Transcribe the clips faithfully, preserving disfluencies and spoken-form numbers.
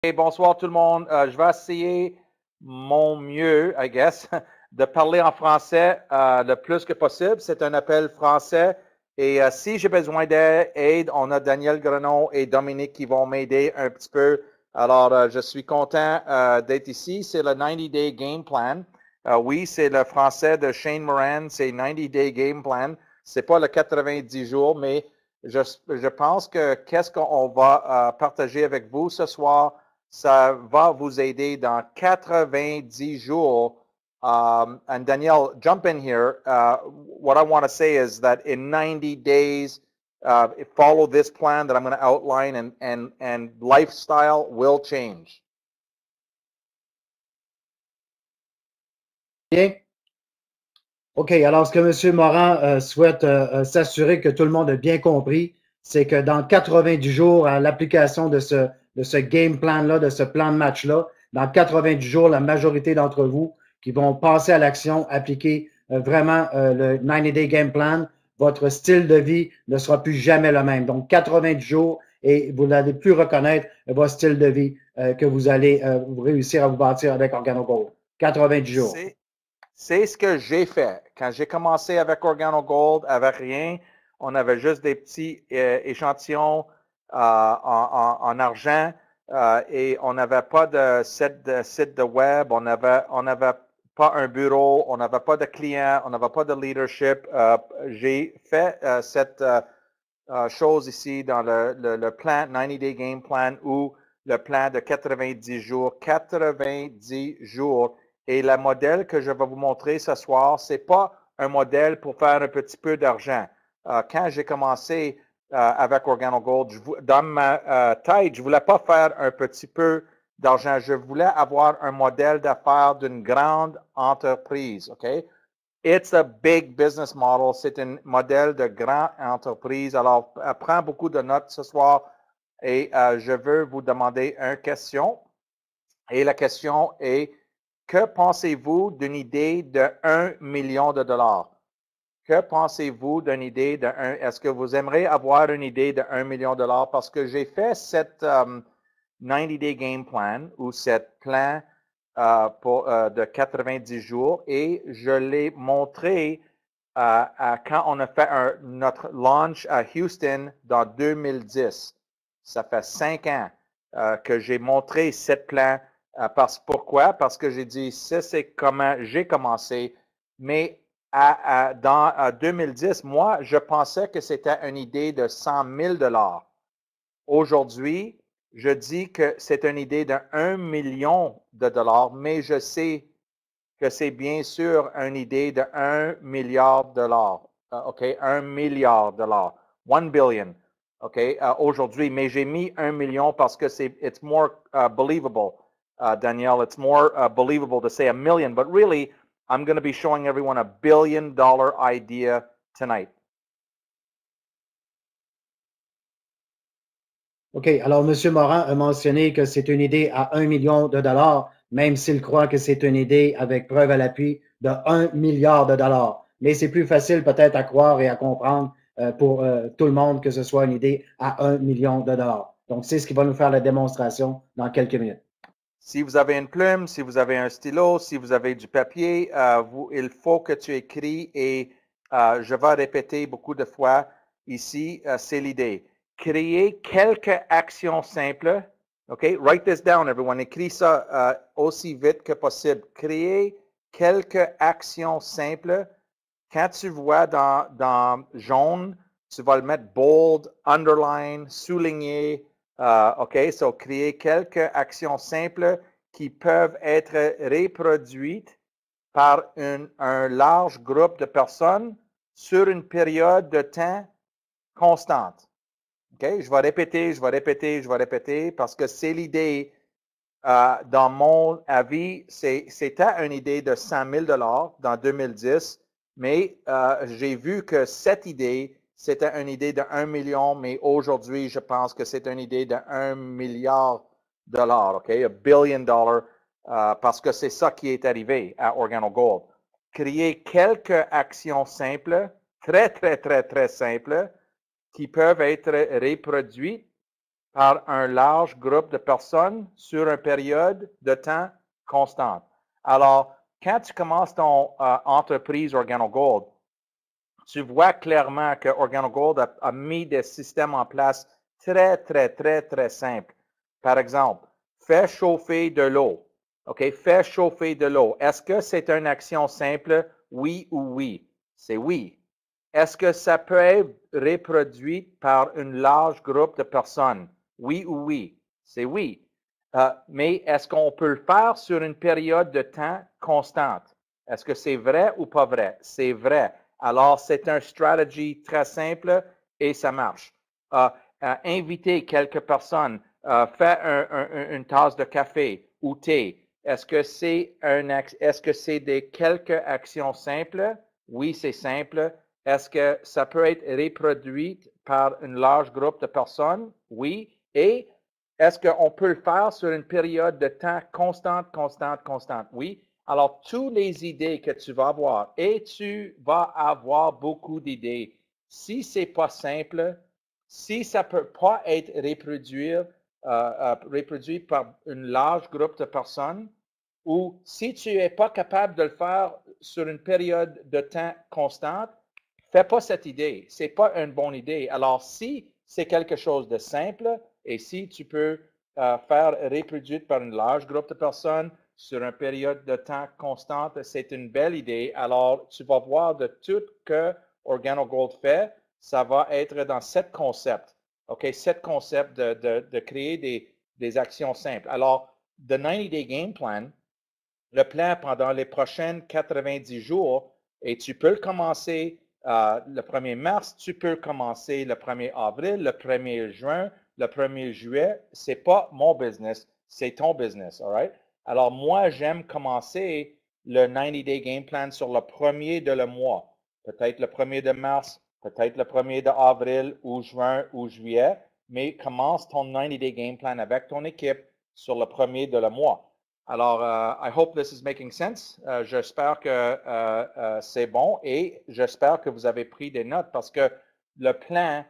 Hey, bonsoir tout le monde. Euh, je vais essayer mon mieux, I guess, de parler en français euh, le plus que possible. C'est un appel français. Et euh, si j'ai besoin d'aide, on a Daniel Grenon et Dominique qui vont m'aider un petit peu. Alors, euh, je suis content euh, d'être ici. C'est le ninety-day Game Plan. Euh, oui, c'est le français de Shane Moran. C'est ninety-day Game Plan. C'est pas le quatre-vingt-dix jours, mais je, je pense que qu'est-ce qu'on va euh, partager avec vous ce soir, ça va vous aider dans quatre-vingt-dix jours. Um, and Danielle, jump in here. Uh, what I want to say is that in ninety days, uh, follow this plan that I'm going to outline, and, and, and lifestyle will change. Bien. OK. Alors, ce que M. Morin euh, souhaite euh, s'assurer que tout le monde a bien compris, c'est que dans quatre-vingt-dix jours, à l'application de ce, de ce game plan-là, de ce plan de match-là, dans quatre-vingt-dix jours, la majorité d'entre vous qui vont passer à l'action, appliquer euh, vraiment euh, le ninety-day game plan, votre style de vie ne sera plus jamais le même. Donc, quatre-vingt-dix jours et vous n'allez plus reconnaître votre style de vie euh, que vous allez euh, réussir à vous bâtir avec OrganoGold. quatre-vingt-dix jours. C'est, c'est ce que j'ai fait. Quand j'ai commencé avec OrganoGold, avec rien, on avait juste des petits euh, échantillons euh, en, en, en, argent euh, et on n'avait pas de site, de site de web, on n'avait on avait pas un bureau, on n'avait pas de clients, on n'avait pas de leadership. Euh, j'ai fait euh, cette euh, euh, chose ici dans le, le, le plan ninety-day Game Plan ou le plan de quatre-vingt-dix jours. quatre-vingt-dix jours. Et le modèle que je vais vous montrer ce soir, ce n'est pas un modèle pour faire un petit peu d'argent. Euh, quand j'ai commencé euh, avec OrganoGold, je, dans ma euh, tête, je ne voulais pas faire un petit peu d'argent. Je voulais avoir un modèle d'affaires d'une grande entreprise. OK? It's a big business model. C'est un modèle de grande entreprise. Alors, prends beaucoup de notes ce soir et euh, je veux vous demander une question. Et la question est, que pensez-vous d'une idée de un million de dollars? Que pensez-vous d'une idée de un? Est-ce que vous aimeriez avoir une idée de un million de dollars? Parce que j'ai fait cette um, ninety-day game plan ou cette plan euh, pour, euh, de quatre-vingt-dix jours et je l'ai montré euh, à, quand on a fait un, notre launch à Houston dans deux mille dix. Ça fait cinq ans euh, que j'ai montré cette plan. Euh, parce, pourquoi? Parce que j'ai dit, ça c'est comment j'ai commencé, mais à, à, dans à deux mille dix, moi, je pensais que c'était une idée de cent mille dollars. Aujourd'hui, je dis que c'est une idée de un million de dollars, mais je sais que c'est bien sûr une idée de un milliard de dollars. Uh, OK, un milliard de dollars. One billion. OK, uh, aujourd'hui. Mais j'ai mis un million parce que c'est, it's more uh, believable, uh, Danielle. It's more uh, believable to say a million. But really, I'm going to be showing everyone a billion dollar idea tonight. OK. Alors, M. Morin a mentionné que c'est une idée à un million de dollars, même s'il croit que c'est une idée avec preuve à l'appui de un milliard de dollars. Mais c'est plus facile peut-être à croire et à comprendre euh, pour euh, tout le monde que ce soit une idée à un million de dollars. Donc, c'est ce qui va nous faire la démonstration dans quelques minutes. Si vous avez une plume, si vous avez un stylo, si vous avez du papier, euh, vous, il faut que tu écris et euh, je vais répéter beaucoup de fois ici, euh, c'est l'idée. Créer quelques actions simples. OK? Write this down, everyone. Écris ça euh, aussi vite que possible. Créer quelques actions simples. Quand tu vois dans, dans jaune, tu vas le mettre bold, underline, souligner. Uh, OK, so créer quelques actions simples qui peuvent être reproduites par une, un large groupe de personnes sur une période de temps constante. OK, je vais répéter, je vais répéter, je vais répéter parce que c'est l'idée. Euh, dans mon avis, c'était une idée de cent mille dollars dans deux mille dix, mais euh, j'ai vu que cette idée, c'était une idée de un million, mais aujourd'hui, je pense que c'est une idée de un milliard de dollars, OK? A billion dollars, euh, parce que c'est ça qui est arrivé à OrganoGold. Créer quelques actions simples, très, très, très, très simples, qui peuvent être reproduites par un large groupe de personnes sur une période de temps constante. Alors, quand tu commences ton euh, entreprise OrganoGold, tu vois clairement que OrganoGold a, a mis des systèmes en place très, très, très, très simples. Par exemple, fais chauffer de l'eau. OK? Fais chauffer de l'eau. Est-ce que c'est une action simple? Oui ou oui? C'est oui. Est-ce que ça peut être reproduit par un large groupe de personnes? Oui ou oui? C'est oui. Euh, mais est-ce qu'on peut le faire sur une période de temps constante? Est-ce que c'est vrai ou pas vrai? C'est vrai. Alors, c'est une stratégie très simple et ça marche. Euh, euh, inviter quelques personnes, euh, faire un, un, une tasse de café ou thé. Est-ce que c'est un, est-ce que c'est des quelques actions simples? Oui, c'est simple. Est-ce que ça peut être reproduit par un large groupe de personnes? Oui. Et est-ce qu'on peut le faire sur une période de temps constante, constante, constante? Oui. Alors, toutes les idées que tu vas avoir, et tu vas avoir beaucoup d'idées, si ce n'est pas simple, si ça ne peut pas être reproduit, euh, euh, reproduit par un large groupe de personnes, ou si tu n'es pas capable de le faire sur une période de temps constante, fais pas cette idée. Ce n'est pas une bonne idée. Alors, si c'est quelque chose de simple et si tu peux euh, faire reproduire par un large groupe de personnes sur une période de temps constante, c'est une belle idée. Alors, tu vas voir de tout que OrganoGold fait, ça va être dans sept concepts. OK, sept concepts de, de, de créer des, des actions simples. Alors, the ninety day game plan, le plan pendant les prochaines quatre-vingt-dix jours, et tu peux le commencer euh, le premier mars, tu peux commencer le premier avril, le premier juin, le premier juillet. Ce n'est pas mon business, c'est ton business, all right? Alors, moi, j'aime commencer le ninety day game plan sur le premier de le mois. Peut-être le premier de mars, peut-être le premier d'avril ou juin ou juillet, mais commence ton ninety day game plan avec ton équipe sur le premier de le mois. Alors, uh, I hope this is making sense. Uh, j'espère que uh, uh, c'est bon et j'espère que vous avez pris des notes parce que le plan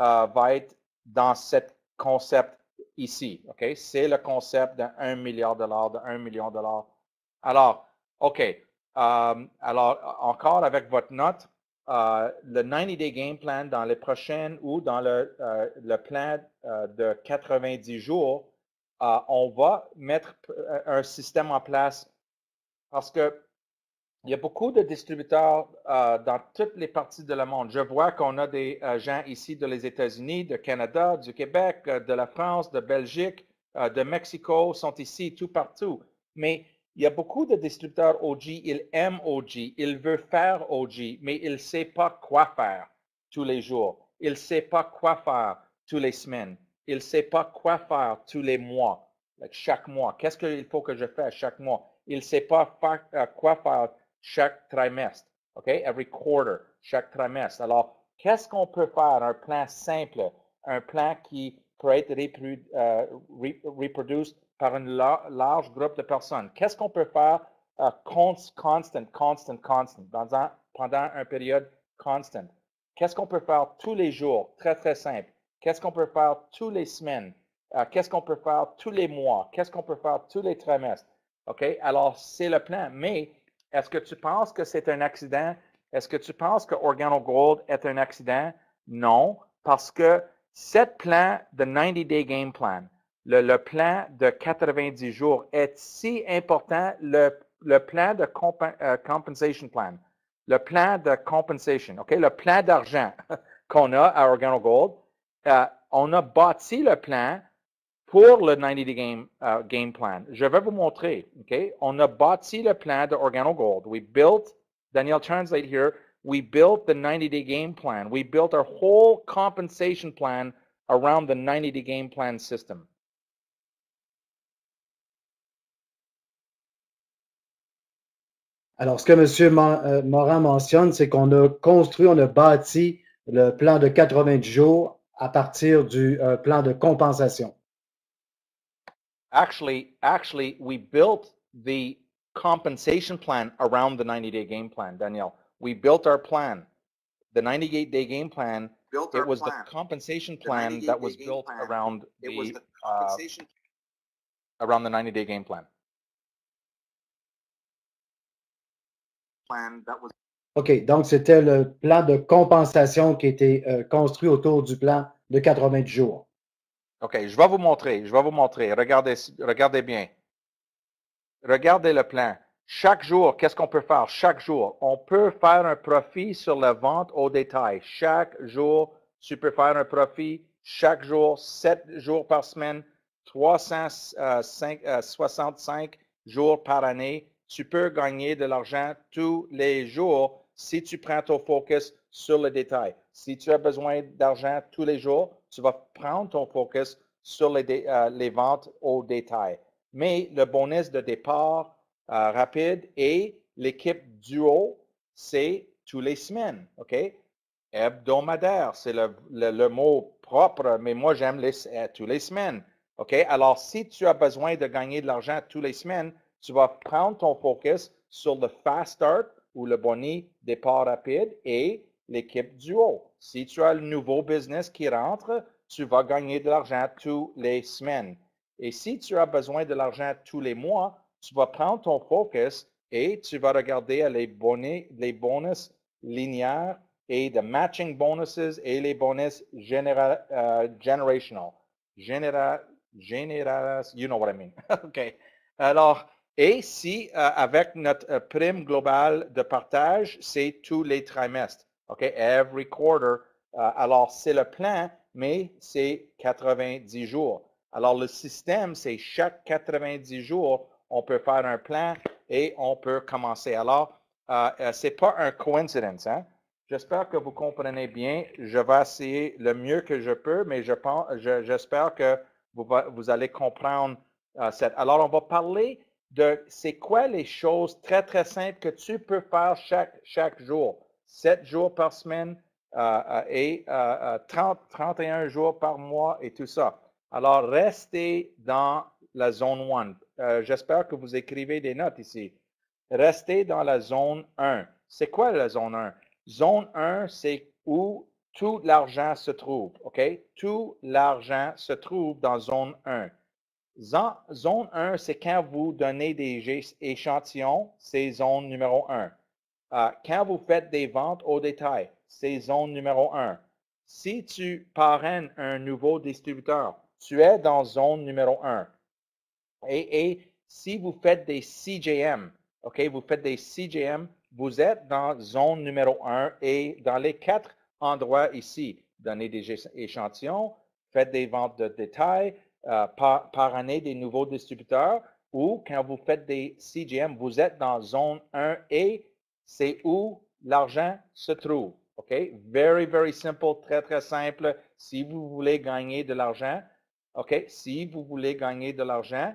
va être dans ce concept ici. OK? C'est le concept d'un milliard de dollars, d'un million de dollars. Alors, OK. Um, alors, encore avec votre note, uh, le ninety day game plan dans les prochaines ou dans le, uh, le plan uh, de quatre-vingt-dix jours, Uh, on va mettre un système en place parce que il y a beaucoup de distributeurs uh, dans toutes les parties de le monde. Je vois qu'on a des uh, gens ici de les États-Unis, de Canada, du Québec, uh, de la France, de Belgique, uh, de Mexico, sont ici tout partout. Mais il y a beaucoup de distributeurs O G, ils aiment O G, ils veulent faire O G, mais ils ne savent pas quoi faire tous les jours. Ils ne savent pas quoi faire tous les semaines. Il ne sait pas quoi faire tous les mois, like chaque mois. Qu'est-ce qu'il faut que je fasse chaque mois? Il ne sait pas faire, uh, quoi faire chaque trimestre. OK? Every quarter, chaque trimestre. Alors, qu'est-ce qu'on peut faire? Un plan simple, un plan qui peut être reprodu, uh, reproduit par un large groupe de personnes. Qu'est-ce qu'on peut faire uh, constant, constant, constant, dans un, pendant une période constant? Qu'est-ce qu'on peut faire tous les jours? Très, très simple. Qu'est-ce qu'on peut faire tous les semaines? Uh, qu'est-ce qu'on peut faire tous les mois? Qu'est-ce qu'on peut faire tous les trimestres? OK? Alors, c'est le plan. Mais est-ce que tu penses que c'est un accident? Est-ce que tu penses que OrganoGold est un accident? Non, parce que ce plan de ninety day game plan, le, le plan de quatre-vingt-dix jours est si important, le, le plan de compa, uh, compensation plan, le plan de compensation, OK? Le plan d'argent qu'on a à OrganoGold, uh, on a bâti le plan pour le ninety day game, uh, game plan. Je vais vous montrer. Okay? On a bâti le plan de OrganoGold. We built, Daniel, translate here, we built the ninety day game plan. We built our whole compensation plan around the ninety day game plan system. Alors, ce que M. Morin mentionne, c'est qu'on a construit, on a bâti le plan de quatre-vingt-dix jours à partir du euh, plan de compensation. Actually, actually, we built the compensation plan around the ninety day game plan, Daniel. We built our plan. The ninety day game plan Built it was plan. the compensation plan that was built plan. around the, it was the compensation uh, around the ninety-day game plan. Plan that was... OK, donc c'était le plan de compensation qui était euh, construit autour du plan de quatre-vingt-dix jours. OK, je vais vous montrer, je vais vous montrer. Regardez, regardez bien. Regardez le plan. Chaque jour, qu'est-ce qu'on peut faire? Chaque jour, on peut faire un profit sur la vente au détail. Chaque jour, tu peux faire un profit. Chaque jour, sept jours par semaine, trois cent soixante-cinq jours par année. Tu peux gagner de l'argent tous les jours si tu prends ton focus sur le détail. Si tu as besoin d'argent tous les jours, tu vas prendre ton focus sur les, euh, les ventes au détail. Mais le bonus de départ euh, rapide et l'équipe duo, c'est tous les semaines, OK? Hebdomadaire, c'est le, le, le mot propre, mais moi, j'aime les, euh, tous les semaines, OK? Alors, si tu as besoin de gagner de l'argent tous les semaines, tu vas prendre ton focus sur le fast start ou le boni départ rapide et l'équipe duo. Si tu as le nouveau business qui rentre, tu vas gagner de l'argent tous les semaines. Et si tu as besoin de l'argent tous les mois, tu vas prendre ton focus et tu vas regarder les bonus, les bonus linéaires et de matching bonuses et les bonus généra, uh, generational. Généra, généra, you know what I mean. OK. Alors, et si uh, avec notre uh, prime globale de partage, c'est tous les trimestres. OK. Every quarter. Uh, alors, c'est le plan, mais c'est quatre-vingt-dix jours. Alors, le système, c'est chaque quatre-vingt-dix jours, on peut faire un plan et on peut commencer. Alors, euh, euh, ce n'est pas un coincidence. Hein? J'espère que vous comprenez bien. Je vais essayer le mieux que je peux, mais je pense, je, j'espère que vous, va, vous allez comprendre euh, cette. Alors, on va parler de c'est quoi les choses très, très simples que tu peux faire chaque, chaque jour. sept jours par semaine euh, et euh, trente, trente et un jours par mois et tout ça. Alors, restez dans la zone un. Euh, j'espère que vous écrivez des notes ici. Restez dans la zone un. C'est quoi la zone un? Zone un, c'est où tout l'argent se trouve. OK? Tout l'argent se trouve dans zone un. Zone un, c'est quand vous donnez des échantillons, c'est zone numéro un. Euh, quand vous faites des ventes au détail, c'est zone numéro un. Si tu parraines un nouveau distributeur, tu es dans zone numéro un. Et, et si vous faites des C J M, OK, vous faites des C J M, vous êtes dans zone numéro un et dans les quatre endroits ici, donnez des échantillons, faites des ventes de détail, euh, par, par année des nouveaux distributeurs, ou quand vous faites des C J M, vous êtes dans zone un et c'est où l'argent se trouve. OK? Very, very simple, très, très simple. Si vous voulez gagner de l'argent, OK? Si vous voulez gagner de l'argent,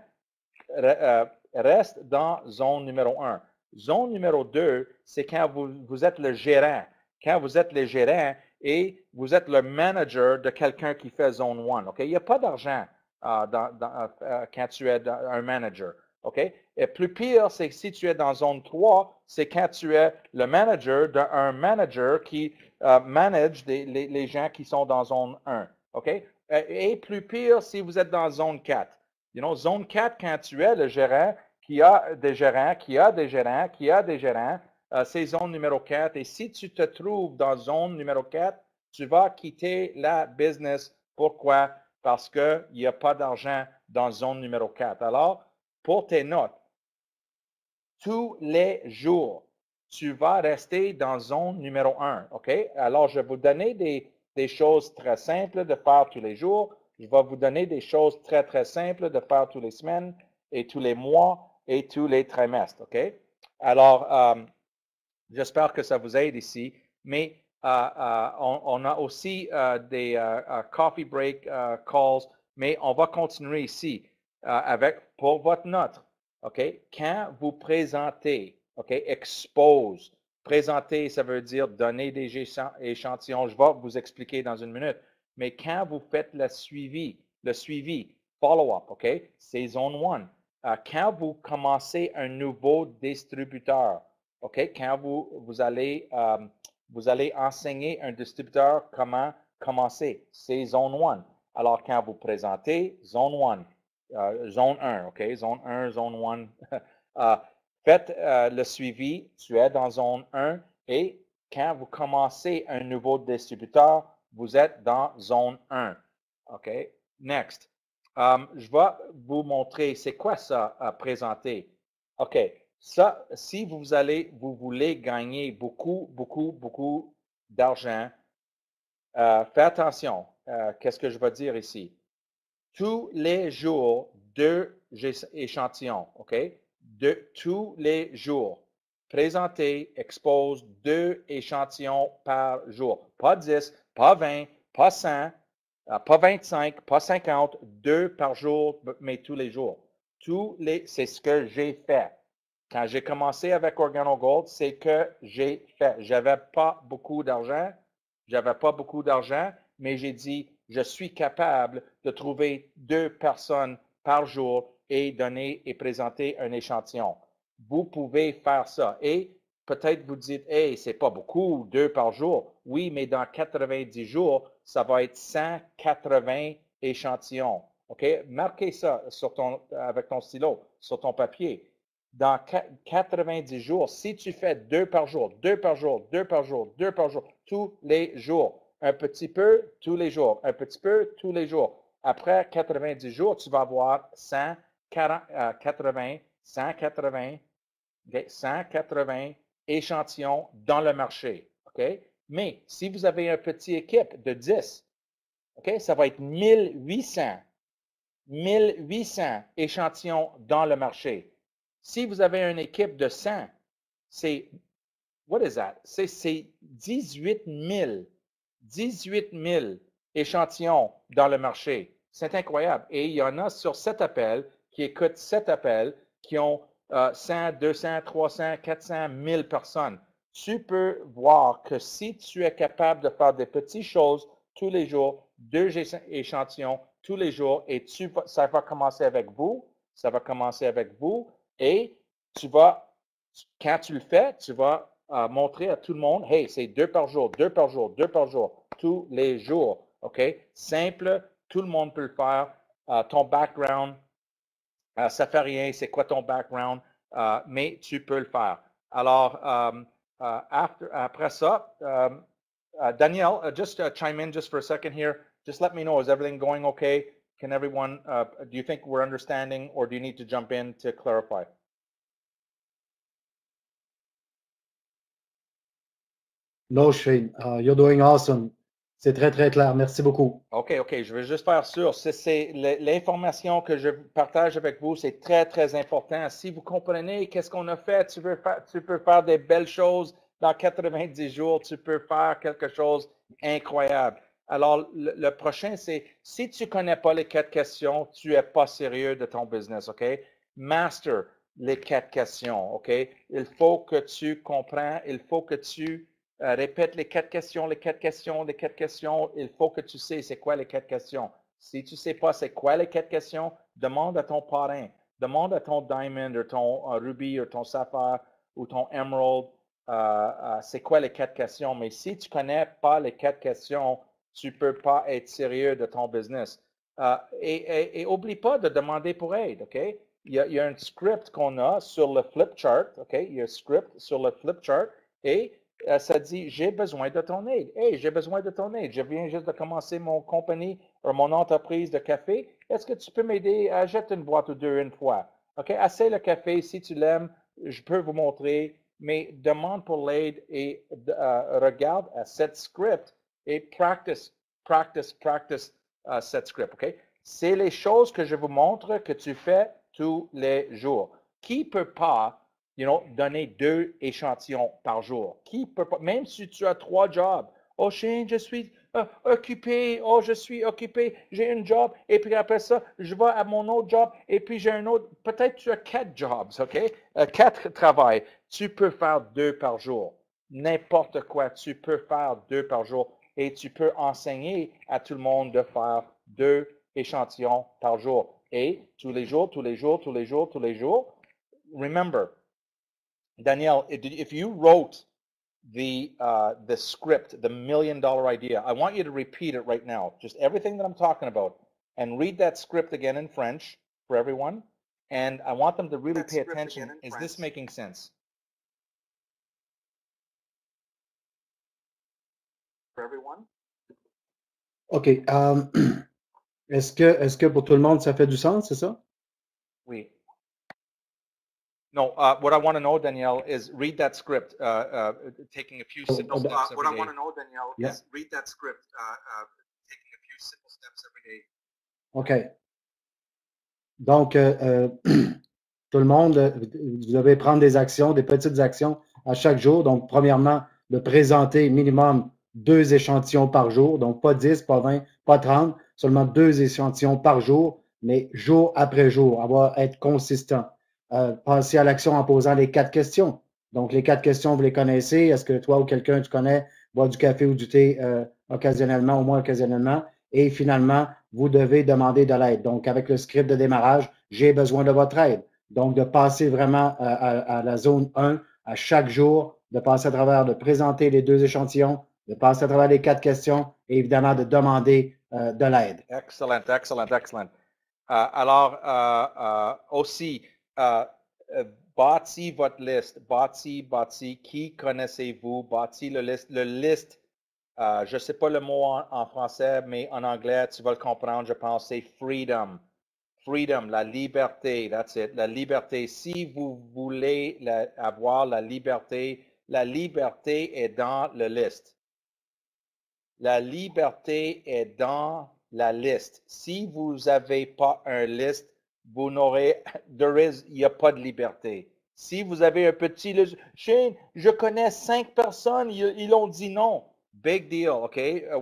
reste dans zone numéro un. Zone numéro deux, c'est quand vous, vous êtes le gérant. Quand vous êtes le gérant et vous êtes le manager de quelqu'un qui fait zone un. OK? Il n'y a pas d'argent euh, dans, dans, euh, quand tu es un manager. OK? Et plus pire, c'est que si tu es dans zone trois, c'est quand tu es le manager d'un manager qui euh, manage des, les, les gens qui sont dans zone un. OK? Et plus pire, si vous êtes dans zone quatre. You know, zone quatre, quand tu es le gérant qui a des gérants, qui a des gérants, qui a des gérants, euh, c'est zone numéro quatre. Et si tu te trouves dans zone numéro quatre, tu vas quitter la business. Pourquoi? Parce qu'il n'y a pas d'argent dans zone numéro quatre. Alors, pour tes notes, tous les jours, tu vas rester dans zone numéro un. OK? Alors, je vais vous donner des, des choses très simples de faire tous les jours. Je vais vous donner des choses très, très simples de faire tous les semaines et tous les mois et tous les trimestres. OK? Alors, euh, j'espère que ça vous aide ici. Mais euh, euh, on, on a aussi euh, des euh, coffee break euh, calls, mais on va continuer ici euh, avec pour votre note. OK? Quand vous présentez, OK? Expose. Présenter, ça veut dire donner des échantillons. Je vais vous expliquer dans une minute. Mais quand vous faites le suivi, le suivi, follow-up, OK? C'est zone un. Euh, quand vous commencez un nouveau distributeur, OK? Quand vous, vous, allez, euh, vous allez enseigner un distributeur comment commencer. C'est zone un. Alors, quand vous présentez, zone un, euh, zone un, OK? Zone un, zone un. euh, faites euh, le suivi. Tu es dans zone un et quand vous commencez un nouveau distributeur, vous êtes dans zone un. OK? Next. Um, je vais vous montrer c'est quoi ça à présenter. OK. Ça, si vous allez, vous voulez gagner beaucoup, beaucoup, beaucoup d'argent, euh, faites attention. Euh, Qu'est-ce que je vais dire ici? Tous les jours, deux échantillons, OK? De tous les jours. Présentez, expose deux échantillons par jour. Pas dix, pas vingt, pas cent, euh, pas vingt-cinq, pas cinquante, deux par jour, mais tous les jours. Tous les, c'est ce que j'ai fait. Quand j'ai commencé avec OrganoGold, c'est que j'ai fait. J'avais pas beaucoup d'argent. J'avais pas beaucoup d'argent, mais j'ai dit, je suis capable de trouver deux personnes par jour et donner et présenter un échantillon. Vous pouvez faire ça. Et peut-être vous dites, hey, c'est pas beaucoup, deux par jour. Oui, mais dans quatre-vingt-dix jours, ça va être cent quatre-vingts échantillons. OK? Marquez ça sur ton, avec ton stylo, sur ton papier. Dans quatre-vingt-dix jours, si tu fais deux par jour, deux par jour, deux par jour, deux par jour, tous les jours, un petit peu tous les jours, un petit peu tous les jours. Après quatre-vingt-dix jours, tu vas avoir cent quatre-vingts, cent quatre-vingts, cent quatre-vingts échantillons dans le marché. OK? Mais si vous avez une petite équipe de dix, OK, ça va être mille huit cents, mille huit cents échantillons dans le marché. Si vous avez une équipe de cent, c'est, what is that? C'est dix-huit mille, dix-huit mille échantillons dans le marché. C'est incroyable. Et il y en a sur cet appel qui écoutent cet appel qui ont euh, cent, deux cents, trois cents, quatre cents, mille personnes. Tu peux voir que si tu es capable de faire des petites choses tous les jours, deux échantillons tous les jours, et tu vas, ça va commencer avec vous, ça va commencer avec vous, et tu vas, quand tu le fais, tu vas euh, montrer à tout le monde, hey, c'est deux par jour, deux par jour, deux par jour, tous les jours. OK? Simple, tout le monde peut le faire. Uh, ton background, uh, ça fait rien, c'est quoi ton background, uh, mais tu peux le faire. Alors, um, uh, after, après ça, um, uh, Danielle, uh, just uh, chime in just for a second here. Just let me know, is everything going okay? Can everyone, uh, do you think we're understanding, or do you need to jump in to clarify? No, Shane, uh, you're doing awesome. C'est très, très clair. Merci beaucoup. OK, OK. Je veux juste faire sûr. C'est l'information que je partage avec vous, c'est très, très important. Si vous comprenez qu'est-ce qu'on a fait, tu, veux faire, tu peux faire des belles choses dans quatre-vingt-dix jours. Tu peux faire quelque chose d'incroyable. Alors, le, le prochain, c'est si tu ne connais pas les quatre questions, tu n'es pas sérieux de ton business, OK? Master les quatre questions, OK? Il faut que tu comprennes, il faut que tu Euh, répète les quatre questions, les quatre questions, les quatre questions. Il faut que tu sais c'est quoi les quatre questions. Si tu ne sais pas c'est quoi les quatre questions, demande à ton parrain, demande à ton diamond, ou ton uh, ruby, ou ton sapphire, ou ton emerald, uh, uh, c'est quoi les quatre questions. Mais si tu ne connais pas les quatre questions, tu ne peux pas être sérieux de ton business. Uh, et, et, et oublie pas de demander pour aide, OK? Il y a, il y a un script qu'on a sur le flip chart, OK? Il y a un script sur le flip chart et Euh, ça dit, j'ai besoin de ton aide. Hey, j'ai besoin de ton aide. Je viens juste de commencer mon compagnie ou mon entreprise de café. Est-ce que tu peux m'aider à jeter une boîte ou deux une fois? OK, assez le café. Si tu l'aimes, je peux vous montrer, mais demande pour l'aide et euh, regarde à cette script et practice, practice, practice uh, cette script. OK? C'est les choses que je vous montre que tu fais tous les jours. Qui peut pas You know, donner deux échantillons par jour. Qui peut pas, même si tu as trois jobs. Oh, Shane, je suis euh, occupé. Oh, je suis occupé. J'ai un job. Et puis après ça, je vais à mon autre job. Et puis j'ai un autre. Peut-être tu as quatre jobs, OK? Euh, quatre travails. Tu peux faire deux par jour. N'importe quoi. Tu peux faire deux par jour. Et tu peux enseigner à tout le monde de faire deux échantillons par jour. Et tous les jours, tous les jours, tous les jours, tous les jours. Remember, Danielle, if you wrote the uh, the script, the million dollar idea. I want you to repeat it right now, just everything that I'm talking about, and read that script again in French for everyone. And I want them to really pay attention. Is this making sense? For everyone? OK. Um, est-ce que, est-ce que pour tout le monde, ça fait du sens, c'est ça? Oui. No, uh, what I want to know, Danielle, is read that script, uh, uh, taking a few simple steps every day. What I want to know, Danielle, yeah. is read that script, uh, uh, taking a few simple steps every day. OK. Donc, euh, euh, tout le monde, vous devez prendre des actions, des petites actions à chaque jour. Donc, premièrement, de présenter minimum deux échantillons par jour. Donc, pas dix, pas vingt, pas trente, seulement deux échantillons par jour, mais jour après jour, avoir, être consistant. Euh, passer à l'action en posant les quatre questions. Donc, les quatre questions, vous les connaissez. Est-ce que toi ou quelqu'un tu connais boit du café ou du thé euh, occasionnellement, au moins occasionnellement? Et finalement, vous devez demander de l'aide. Donc, avec le script de démarrage, j'ai besoin de votre aide. Donc, de passer vraiment à, à, à la zone un à chaque jour, de passer à travers, de présenter les deux échantillons, de passer à travers les quatre questions et évidemment de demander euh, de l'aide. Excellent, excellent, excellent. Uh, alors, uh, uh, aussi, uh, uh, bâti votre liste, bâti, bâti, qui connaissez-vous, bâti le liste, le liste, uh, je ne sais pas le mot en, en français, mais en anglais, tu vas le comprendre, je pense, c'est freedom. Freedom, la liberté, that's it, la liberté. Si vous voulez la, avoir la liberté, la liberté est dans la liste. La liberté est dans la liste. Si vous n'avez pas un liste, vous n'aurez, il n'y a pas de liberté. Si vous avez un petit liste, Shane, je connais cinq personnes, ils, ils ont dit non. Big deal, OK?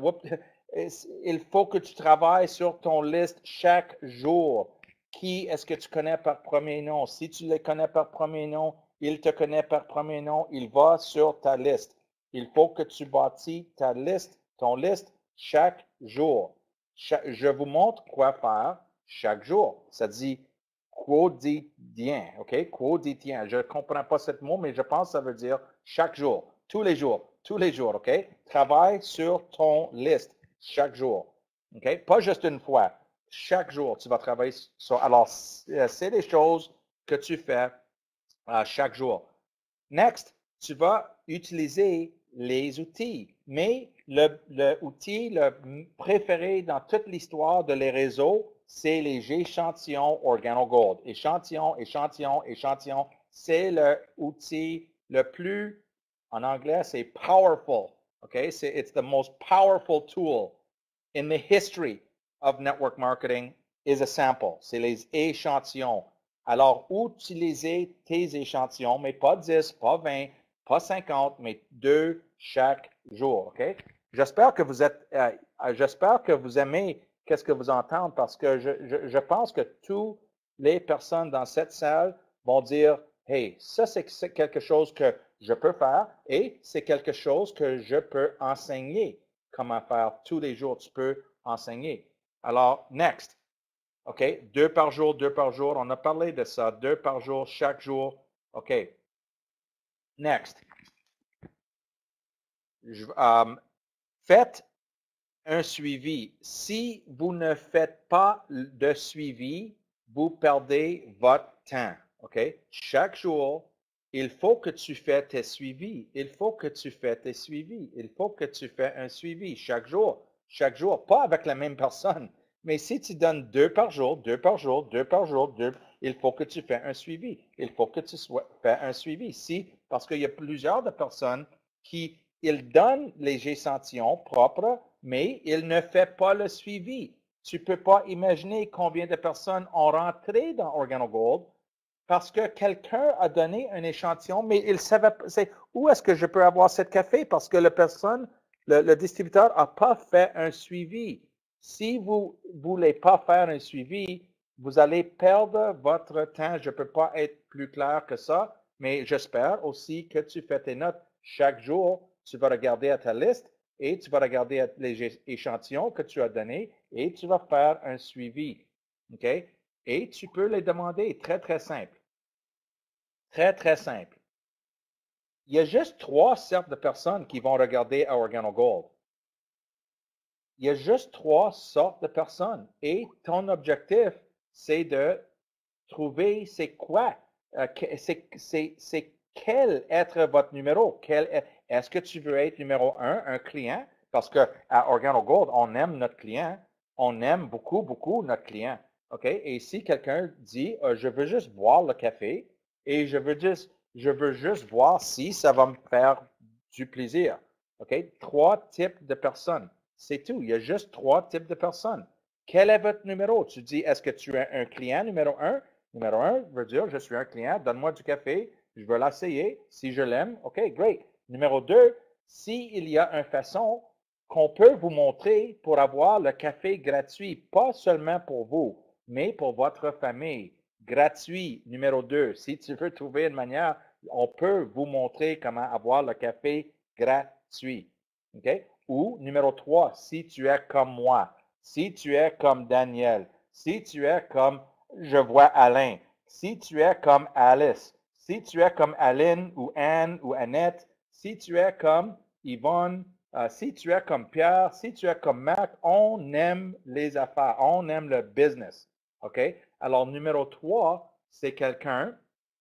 Il faut que tu travailles sur ton liste chaque jour. Qui est-ce que tu connais par premier nom? Si tu les connais par premier nom, il te connaît par premier nom, il va sur ta liste. Il faut que tu bâtis ta liste, ton liste chaque jour. Cha- je vous montre quoi faire chaque jour. Ça dit quotidien, OK? Quotidien. Je ne comprends pas ce mot, mais je pense que ça veut dire chaque jour, tous les jours, tous les jours, OK? Travaille sur ton liste chaque jour, OK? Pas juste une fois. Chaque jour, tu vas travailler sur. Alors, c'est les choses que tu fais uh, chaque jour. Next, tu vas utiliser les outils. Mais le, le outil le préféré dans toute l'histoire de les réseaux, c'est les échantillons OrganoGold. Échantillon, échantillon, échantillon, c'est l'outil le plus, en anglais, c'est powerful. Okay? C'est, it's the most powerful tool in the history of network marketing is a sample. C'est les échantillons. Alors, utilisez tes échantillons, mais pas dix, pas vingt, pas cinquante, mais deux chaque jour. OK? J'espère que vous êtes, euh, j'espère que vous aimez qu'est-ce que vous entendez parce que je, je, je pense que toutes les personnes dans cette salle vont dire, hey, ça c'est quelque chose que je peux faire et c'est quelque chose que je peux enseigner. Comment faire tous les jours, tu peux enseigner. Alors, next. OK? Deux par jour, deux par jour. On a parlé de ça. Deux par jour, chaque jour. OK. Next. Je, um, faites un suivi. Si vous ne faites pas de suivi, vous perdez votre temps. OK? Chaque jour, il faut que tu fasses tes suivis. Il faut que tu fasses tes suivis. Il faut que tu fasses un suivi chaque jour. Chaque jour. Pas avec la même personne. Mais si tu donnes deux par jour, deux par jour, deux par jour, deux, il faut que tu fasses un suivi. Il faut que tu fasses un suivi. Si, parce qu'il y a plusieurs de personnes qui ils donnent les échantillons propres, mais ils ne font pas le suivi. Tu ne peux pas imaginer combien de personnes ont rentré dans OrganoGold parce que quelqu'un a donné un échantillon, mais il savait pas où est-ce que je peux avoir ce café parce que la personne, le, le distributeur n'a pas fait un suivi. Si vous ne voulez pas faire un suivi, vous allez perdre votre temps. Je ne peux pas être plus clair que ça, mais j'espère aussi que tu fais tes notes chaque jour. Tu vas regarder à ta liste et tu vas regarder les échantillons que tu as donnés et tu vas faire un suivi. OK? Et tu peux les demander. Très, très simple. Très, très simple. il y a juste trois sortes de personnes qui vont regarder à OrganoGold. Il y a juste trois sortes de personnes. Et ton objectif, c'est de trouver c'est quoi, euh, c'est quel être votre numéro. Est-ce que tu veux être numéro un, un client? Parce qu'à OrganoGold, on aime notre client. On aime beaucoup, beaucoup notre client. OK? Et si quelqu'un dit, euh, je veux juste boire le café et je veux juste, je veux juste voir si ça va me faire du plaisir. OK? Trois types de personnes. C'est tout. Il y a juste trois types de personnes. Quel est votre numéro? Tu dis, est-ce que tu es un client numéro un? Numéro un veut dire, je suis un client, donne-moi du café, je veux l'essayer. Si je l'aime, OK, great. Numéro deux, s'il y a une façon qu'on peut vous montrer pour avoir le café gratuit, pas seulement pour vous, mais pour votre famille, gratuit. Numéro deux, si tu veux trouver une manière, on peut vous montrer comment avoir le café gratuit. OK? Ou numéro trois, si tu es comme moi, si tu es comme Daniel, si tu es comme, je vois Alain, si tu es comme Alice, si tu es comme Aline ou Anne ou Annette, si tu es comme Yvonne, uh, si tu es comme Pierre, si tu es comme Marc, on aime les affaires, on aime le business. OK? Alors, numéro trois, c'est quelqu'un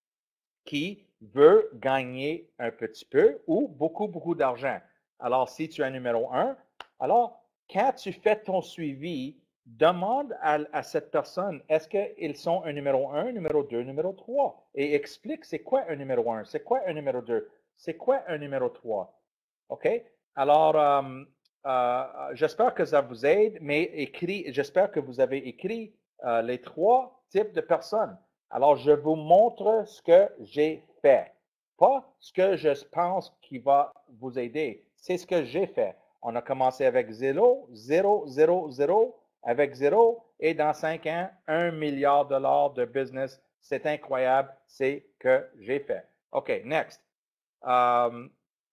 qui veut gagner un petit peu ou beaucoup, beaucoup d'argent. Alors, si tu es numéro un, alors, quand tu fais ton suivi, demande à, à cette personne, est-ce qu'ils sont un numéro un, numéro deux, numéro trois? Et explique c'est quoi un numéro un, c'est quoi un numéro deux, c'est quoi un numéro trois. OK? Alors, euh, euh, j'espère que ça vous aide, mais écrit, j'espère que vous avez écrit euh, les trois types de personnes. Alors, je vous montre ce que j'ai fait. Pas ce que je pense qui va vous aider. C'est ce que j'ai fait. On a commencé avec zéro, zéro, zéro, zéro, avec zéro, et dans cinq ans, un milliard de dollars de business. C'est incroyable. C'est ce que j'ai fait. OK, next. Um,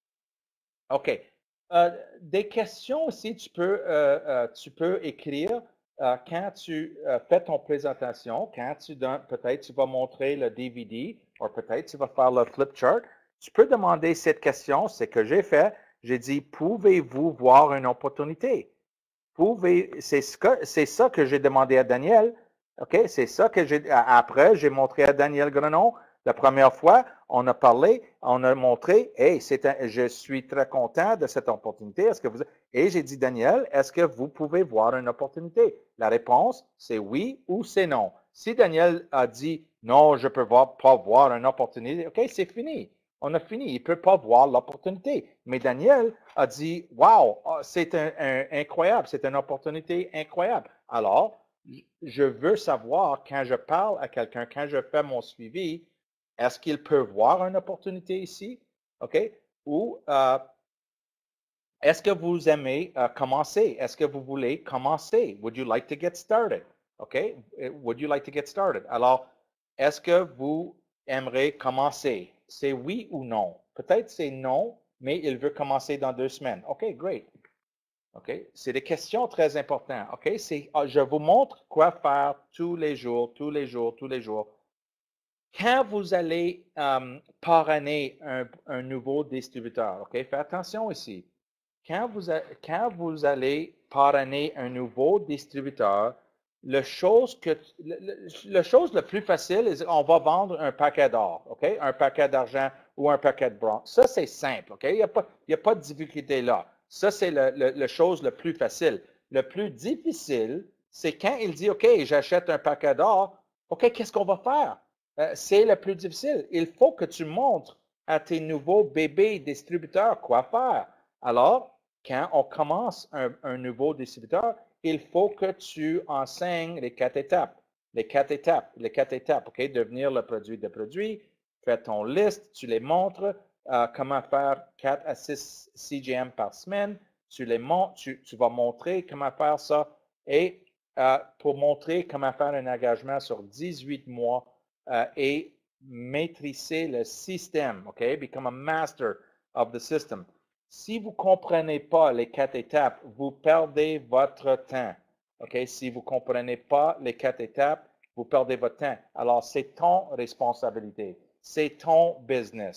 OK. Euh, des questions aussi, tu peux, euh, euh, tu peux écrire euh, quand tu euh, fais ton présentation, quand tu donnes, peut-être tu vas montrer le D V D, ou peut-être tu vas faire le flip chart. Tu peux demander cette question, c'est que j'ai fait. J'ai dit, pouvez-vous voir une opportunité? Pouvez, c'est ce que, c'est ça que j'ai demandé à Daniel. OK? C'est ça que j'ai, après, j'ai montré à Daniel Grenon. La première fois, on a parlé, on a montré, hey, c'est un, je suis très content de cette opportunité. Est-ce que vous, et j'ai dit, Daniel, est-ce que vous pouvez voir une opportunité? La réponse, c'est oui ou c'est non. Si Daniel a dit, non, je ne peux pas voir une opportunité, OK, c'est fini. On a fini. Il ne peut pas voir l'opportunité. Mais Daniel a dit, wow, c'est un, un, incroyable, c'est une opportunité incroyable. Alors, je veux savoir quand je parle à quelqu'un, quand je fais mon suivi, est-ce qu'il peut voir une opportunité ici? OK? Ou euh, est-ce que vous aimez uh, commencer? Est-ce que vous voulez commencer? Would you like to get started? OK? Would you like to get started? Alors, est-ce que vous aimeriez commencer? C'est oui ou non? Peut-être c'est non, mais il veut commencer dans deux semaines. OK, great. OK? C'est des questions très importantes. OK? C'est, je vous montre quoi faire tous les jours, tous les jours, tous les jours. Quand vous allez um, parrainer un, un nouveau distributeur, OK? Faites attention ici. Quand vous, a, quand vous allez parrainer un nouveau distributeur, le chose que le, le, le chose le plus facile, c'est on va vendre un paquet d'or, OK? Un paquet d'argent ou un paquet de bronze. Ça, c'est simple, OK? Il n'y a, a pas de difficulté là. Ça, c'est la le, le chose le plus facile. Le plus difficile, c'est quand il dit, OK, j'achète un paquet d'or, OK, qu'est-ce qu'on va faire? Euh, c'est le plus difficile. Il faut que tu montres à tes nouveaux bébés distributeurs quoi faire. Alors, quand on commence un, un nouveau distributeur, il faut que tu enseignes les quatre étapes. Les quatre étapes, les quatre étapes, OK? Devenir le produit de produit, fais ton liste, tu les montres, euh, comment faire quatre à six C G M par semaine, tu les montres, tu, tu vas montrer comment faire ça et euh, pour montrer comment faire un engagement sur dix-huit mois euh, et maîtriser le système, OK? Become a master of the system. Si vous ne comprenez pas les quatre étapes, vous perdez votre temps. OK? Si vous ne comprenez pas les quatre étapes, vous perdez votre temps. Alors, c'est ton responsabilité. C'est ton business.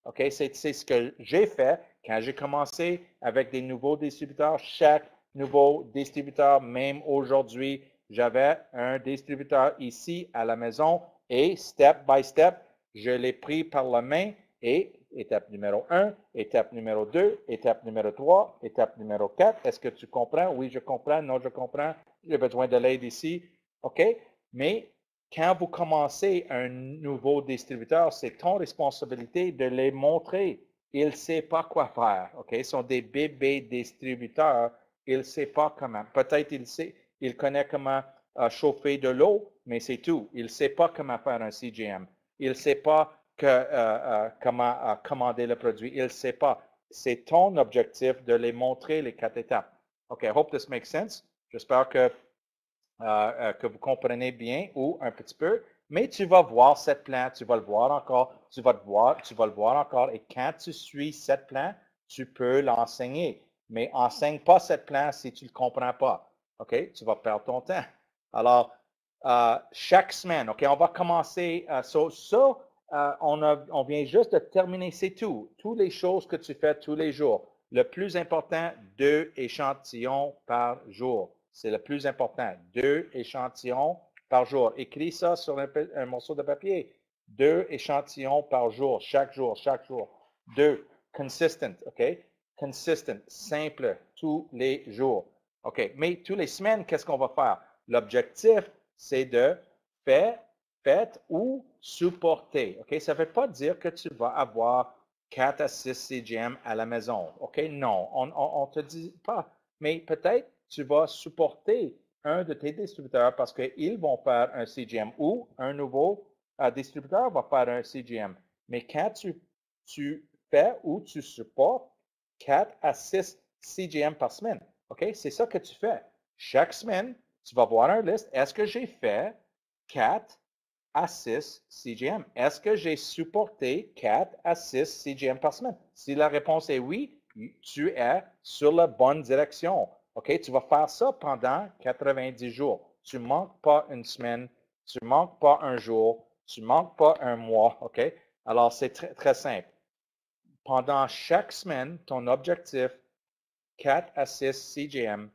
OK? C'est ce que j'ai fait quand j'ai commencé avec des nouveaux distributeurs. Chaque nouveau distributeur, même aujourd'hui, j'avais un distributeur ici à la maison et step by step, je l'ai pris par la main et étape numéro un, étape numéro deux, étape numéro trois, étape numéro quatre. Est-ce que tu comprends? Oui, je comprends. Non, je comprends. J'ai besoin de l'aide ici. OK? Mais quand vous commencez un nouveau distributeur, c'est ton responsabilité de les montrer. Il ne sait pas quoi faire. OK? Ils sont des bébés distributeurs. Il ne sait pas comment. Peut-être il sait, il connaît comment uh, chauffer de l'eau, mais c'est tout. Il ne sait pas comment faire un C G M. Il ne sait pas que, uh, uh, comment uh, commander le produit. Il ne sait pas. C'est ton objectif de les montrer les quatre étapes. OK, I hope this makes sense. J'espère que Euh, euh, que vous comprenez bien ou un petit peu, mais tu vas voir cette plan, tu vas le voir encore, tu vas le voir, tu vas le voir encore, et quand tu suis cette plan, tu peux l'enseigner. Mais enseigne pas cette plan si tu ne le comprends pas. OK? Tu vas perdre ton temps. Alors, euh, chaque semaine, OK, on va commencer. Euh, so, so, euh, on, a, on vient juste de terminer, c'est tout. Toutes les choses que tu fais tous les jours. Le plus important, deux échantillons par jour. C'est le plus important. Deux échantillons par jour. Écris ça sur un, un, morceau de papier. Deux échantillons par jour, chaque jour, chaque jour. Deux. Consistent, OK? Consistent, simple, tous les jours. OK? Mais tous les semaines, qu'est-ce qu'on va faire? L'objectif, c'est de faire, faire ou supporter. OK? Ça ne veut pas dire que tu vas avoir quatre à six C G M à la maison. OK? Non, on ne te dit pas. Mais peut-être tu vas supporter un de tes distributeurs parce qu'ils vont faire un C G M ou un nouveau uh, distributeur va faire un C G M. Mais quand tu, tu fais ou tu supportes quatre à six C G M par semaine, OK? C'est ça que tu fais. Chaque semaine, tu vas voir un liste. Est-ce que j'ai fait quatre à six C G M? Est-ce que j'ai supporté quatre à six C G M par semaine? Si la réponse est oui, tu es sur la bonne direction. OK? Tu vas faire ça pendant quatre-vingt-dix jours. Tu ne manques pas une semaine, tu ne manques pas un jour, tu ne manques pas un mois. OK? Alors, c'est très, très simple. Pendant chaque semaine, ton objectif, quatre à six C G M.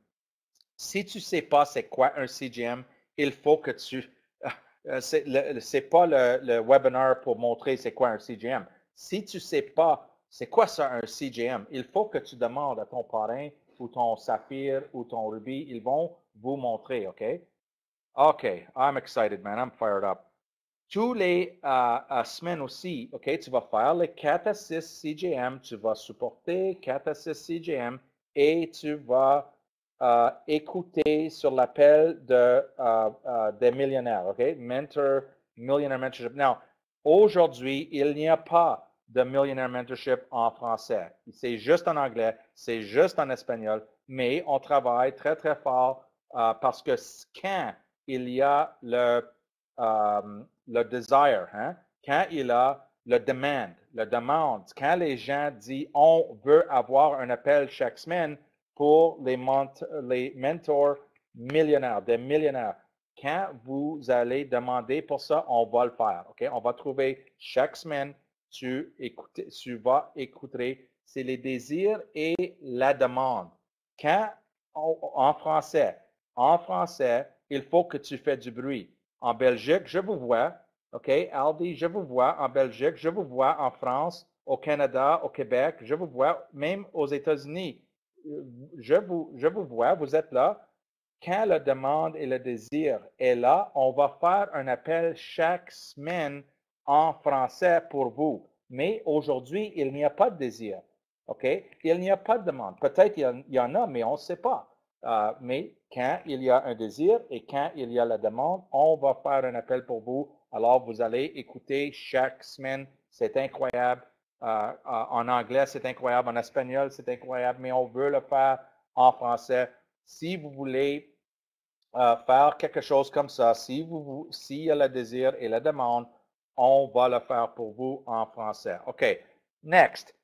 Si tu ne sais pas c'est quoi un C G M, il faut que tu... Euh, c'est n'est pas le, le webinaire pour montrer c'est quoi un C G M. Si tu ne sais pas c'est quoi ça un C G M, il faut que tu demandes à ton parrain ou ton saphir ou ton rubis, ils vont vous montrer, OK? OK, I'm excited, man. I'm fired up. Tous les uh, uh, semaines aussi, OK, tu vas faire les quatre à six C G M, tu vas supporter quatre à six C G M et tu vas uh, écouter sur l'appel de, uh, uh, des millionnaires, OK? Mentor, Millionaire Mentorship. Now, aujourd'hui, il n'y a pas de Millionaire Mentorship en français. C'est juste en anglais, c'est juste en espagnol, mais on travaille très, très fort uh, parce que quand il y a le Um, le desire, hein? Quand il a le demand, le demande, quand les gens disent on veut avoir un appel chaque semaine pour les, les mentors millionnaires, des millionnaires, quand vous allez demander pour ça, on va le faire. OK? On va trouver chaque semaine, tu, écoutes, tu vas écouter, c'est les désirs et la demande. Quand, en français, en français, il faut que tu fais du bruit. En Belgique, je vous vois. OK, Aldi, je vous vois en Belgique, je vous vois en France, au Canada, au Québec, je vous vois même aux États-Unis. Je vous, je vous vois, vous êtes là. Quand la demande et le désir est là, on va faire un appel chaque semaine en français pour vous. Mais aujourd'hui, il n'y a pas de désir. OK? Il n'y a pas de demande. Peut-être il y en a, mais on ne sait pas. Uh, mais quand il y a un désir et quand il y a la demande, on va faire un appel pour vous. Alors, vous allez écouter chaque semaine. C'est incroyable. Uh, uh, en anglais, c'est incroyable. En espagnol, c'est incroyable. Mais on veut le faire en français. Si vous voulez uh, faire quelque chose comme ça, si vous, s'il y a le désir et la demande, on va le faire pour vous en français. OK. Next.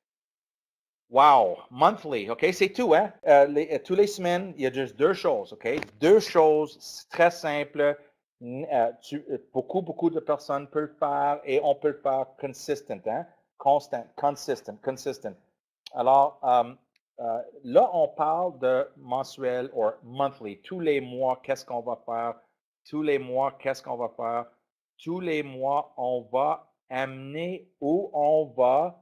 Wow, monthly, OK, c'est tout, hein? Euh, les, tous les semaines, il y a juste deux choses, OK? Deux choses très simples. Euh, tu, beaucoup, beaucoup de personnes peuvent le faire et on peut le faire consistent, hein? constant, consistent, consistent. Alors, um, euh, là, on parle de mensuel ou monthly. Tous les mois, qu'est-ce qu'on va faire? Tous les mois, qu'est-ce qu'on va faire? Tous les mois, on va amener ou on va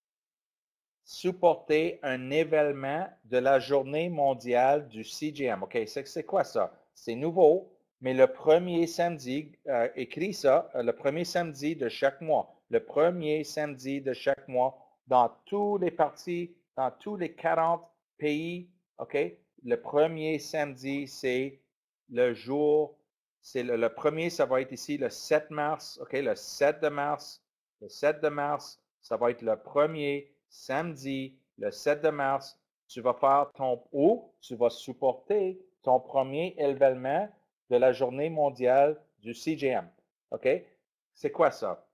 supporter un événement de la journée mondiale du C G M. OK, c'est quoi ça? C'est nouveau, mais le premier samedi, euh, écrit ça, euh, le premier samedi de chaque mois. Le premier samedi de chaque mois dans tous les parties, dans tous les quarante pays. OK, le premier samedi, c'est le jour, c'est le, le premier, ça va être ici le sept mars. OK, le sept de mars. Le sept de mars, ça va être le premier samedi, le sept de mars, tu vas faire ton ou tu vas supporter ton premier événement de la journée mondiale du C G M. OK? C'est quoi ça?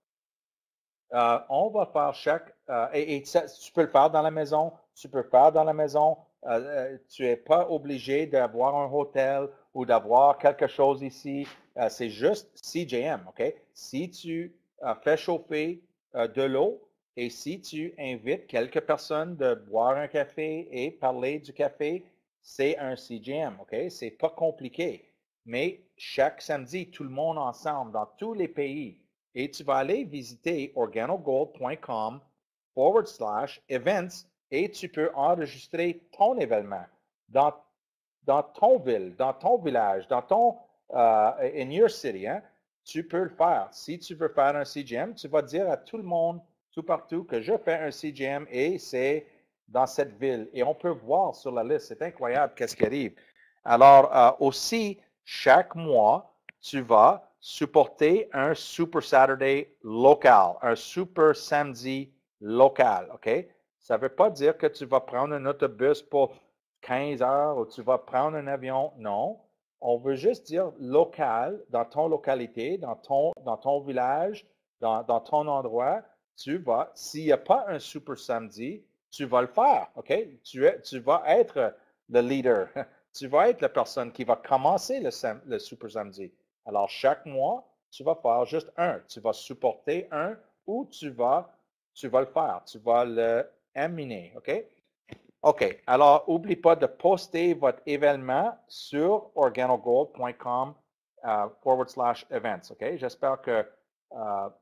Euh, on va faire chaque, euh, et, et ça, tu peux le faire dans la maison, tu peux le faire dans la maison, euh, tu n'es pas obligé d'avoir un hôtel ou d'avoir quelque chose ici, euh, c'est juste C G M, OK? Si tu euh, fais chauffer euh, de l'eau et si tu invites quelques personnes de boire un café et parler du café, c'est un C G M, OK? C'est pas compliqué, mais chaque samedi, tout le monde ensemble, dans tous les pays, et tu vas aller visiter organogold.com forward slash events et tu peux enregistrer ton événement dans, dans ton ville, dans ton village, dans ton, uh, in your city. Hein? Tu peux le faire. Si tu veux faire un C G M, tu vas dire à tout le monde, tout partout, que je fais un C G M et c'est dans cette ville. Et on peut voir sur la liste, c'est incroyable qu'est-ce qui arrive. Alors, uh, aussi, chaque mois, tu vas supporter un Super Saturday local, un Super Samedi local, OK? Ça ne veut pas dire que tu vas prendre un autobus pour quinze heures ou tu vas prendre un avion. Non. On veut juste dire local, dans ton localité, dans ton, dans ton village, dans, dans ton endroit. Tu vas, s'il n'y a pas un Super Samedi, tu vas le faire, OK? Tu, es, tu vas être le leader. Tu vas être la personne qui va commencer le, le Super Samedi. Alors, chaque mois, tu vas faire juste un. Tu vas supporter un ou tu vas, tu vas le faire. Tu vas le amener. OK? OK. Alors, n'oublie pas de poster votre événement sur organogold.com uh, forward slash events. OK? J'espère que. Uh,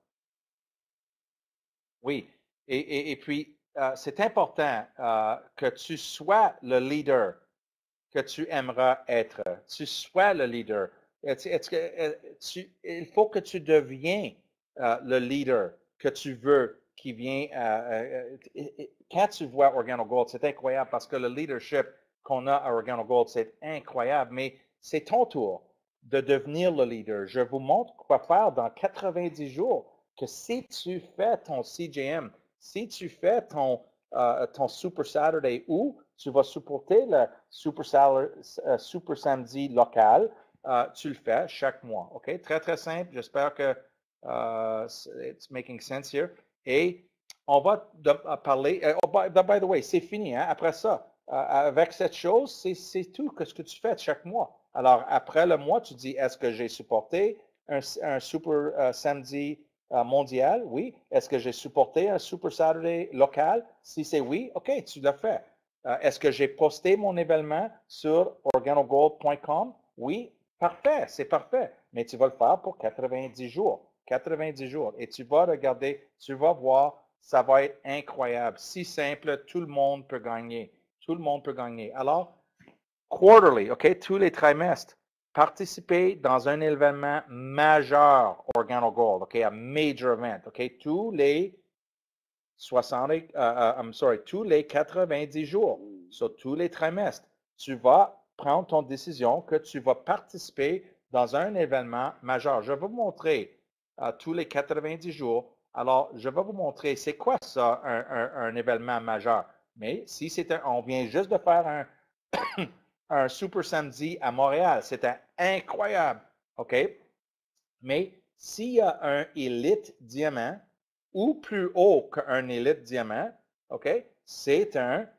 oui. Et, et, et puis, uh, c'est important uh, que tu sois le leader que tu aimeras être. Tu sois le leader. Est-ce que, tu, il faut que tu deviens euh, le leader que tu veux qui vient. Euh, euh, quand tu vois OrganoGold, c'est incroyable parce que le leadership qu'on a à OrganoGold, c'est incroyable, mais c'est ton tour de devenir le leader. Je vous montre quoi faire dans quatre-vingt-dix jours, que si tu fais ton C G M, si tu fais ton, euh, ton Super Saturday ou tu vas supporter le Super, Saturday, uh, Super Samedi local, uh, tu le fais chaque mois. OK? Très, très simple. J'espère que uh, it's making sense here. Et on va de, uh, parler. Uh, oh, by, by the way, c'est fini. Hein? Après ça, uh, avec cette chose, c'est tout ce que tu fais chaque mois. Alors, après le mois, tu dis, est-ce que j'ai supporté un, un Super uh, Samedi uh, mondial? Oui. Est-ce que j'ai supporté un Super Saturday local? Si c'est oui, OK, tu l'as fait. Uh, Est-ce que j'ai posté mon événement sur organogold point com? Oui, parfait, c'est parfait. Mais tu vas le faire pour quatre-vingt-dix jours. quatre-vingt-dix jours. Et tu vas regarder, tu vas voir, ça va être incroyable. Si simple, tout le monde peut gagner. Tout le monde peut gagner. Alors, quarterly, OK, tous les trimestres, participer dans un événement majeur OrganoGold, OK, un major event, OK, tous les soixante, uh, uh, I'm sorry, tous les quatre-vingt-dix jours, sur tous les trimestres, tu vas prendre ton décision que tu vas participer dans un événement majeur. Je vais vous montrer uh, tous les quatre-vingt-dix jours. Alors, je vais vous montrer c'est quoi ça, un, un, un événement majeur. Mais si c'est un, on vient juste de faire un, un Super Samedi à Montréal, c'était incroyable, OK? Mais s'il y a un Elite Diamant, ou plus haut qu'un Elite Diamant, OK, c'est un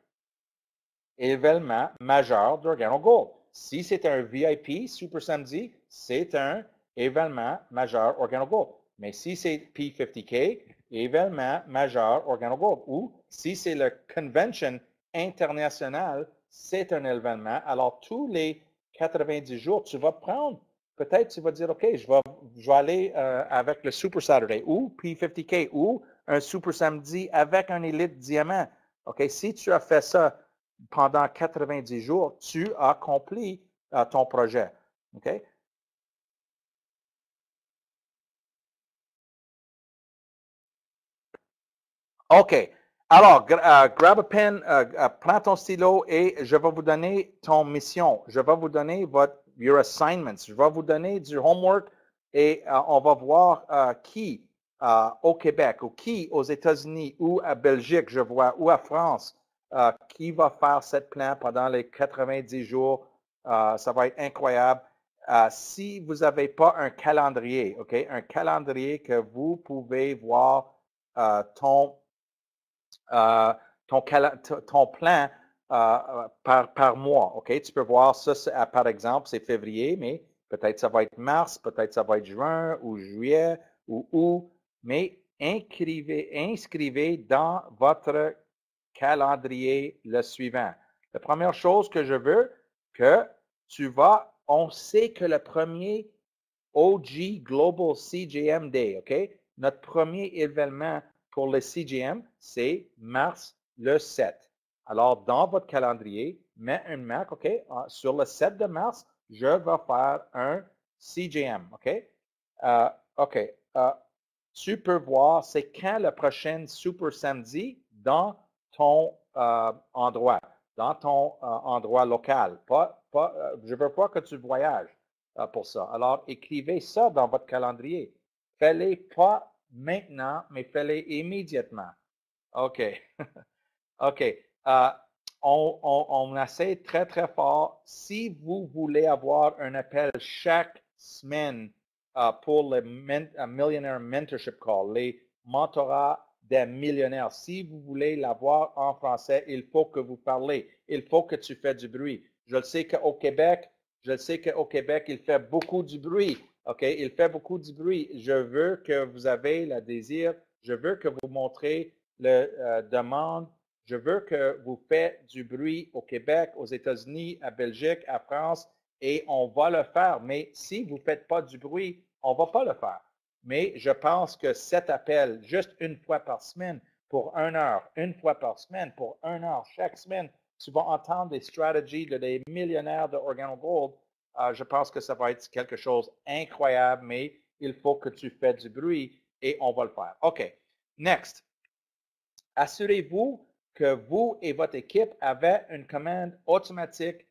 événement majeur d'OrganoGold. Si c'est un V I P Super Samedi, c'est un événement majeur OrganoGold. Mais si c'est P cinquante K, événement majeur OrganoGold. Ou si c'est le convention international, c'est un événement. Alors, tous les quatre-vingt-dix jours, tu vas prendre, peut-être tu vas dire, OK, je vais, je vais aller euh, avec le Super Saturday ou P cinquante K ou un Super Samedi avec un Elite Diamant. OK, si tu as fait ça pendant quatre-vingt-dix jours, tu as accompli uh, ton projet. OK? OK. Alors, uh, grab a pen, uh, uh, prends ton stylo et je vais vous donner ton mission. Je vais vous donner votre your assignments. Je vais vous donner du homework et uh, on va voir uh, qui uh, au Québec ou qui aux États-Unis ou à Belgique, je vois, ou à France, uh, qui va faire cette plan pendant les quatre-vingt-dix jours. Uh, ça va être incroyable. Uh, si vous n'avez pas un calendrier, OK, un calendrier que vous pouvez voir uh, ton euh, ton, ton, plan euh, par, par mois. OK? Tu peux voir ça, par exemple, c'est février, mais peut-être ça va être mars, peut-être ça va être juin ou juillet ou août. Mais inscrivez, inscrivez dans votre calendrier le suivant. La première chose que je veux que tu vas, on sait que le premier O G Global C J M Day, OK? Notre premier événement pour le C J M, c'est mars le sept. Alors, dans votre calendrier, mets une marque, OK? Sur le sept de mars, je vais faire un C J M, OK? Uh, OK. Uh, tu peux voir, c'est quand le prochain Super Samedi dans ton uh, endroit, dans ton uh, endroit local. Pas, pas, uh, je ne veux pas que tu voyages uh, pour ça. Alors, écrivez ça dans votre calendrier. Faites-les pas maintenant, mais faites-les immédiatement. OK. OK. Uh, on, on, on essaie très, très fort. Si vous voulez avoir un appel chaque semaine uh, pour le men, uh, Millionaire Mentorship Call, les mentorats des millionnaires, si vous voulez l'avoir en français, il faut que vous parlez. Il faut que tu fais du bruit. Je le sais qu'au Québec, je sais qu'au Québec, il fait beaucoup du bruit. OK? Il fait beaucoup du bruit. Je veux que vous avez le désir. Je veux que vous montrez le euh, demande. Je veux que vous faites du bruit au Québec, aux États-Unis, à Belgique, à France, et on va le faire. Mais si vous ne faites pas du bruit, on ne va pas le faire. Mais je pense que cet appel, juste une fois par semaine, pour une heure, une fois par semaine, pour une heure, chaque semaine, tu vas entendre des stratégies de des millionnaires de OrganoGold. Euh, je pense que ça va être quelque chose d'incroyable, mais il faut que tu fasses du bruit et on va le faire. OK. Next. Assurez-vous que vous et votre équipe avez une commande automatique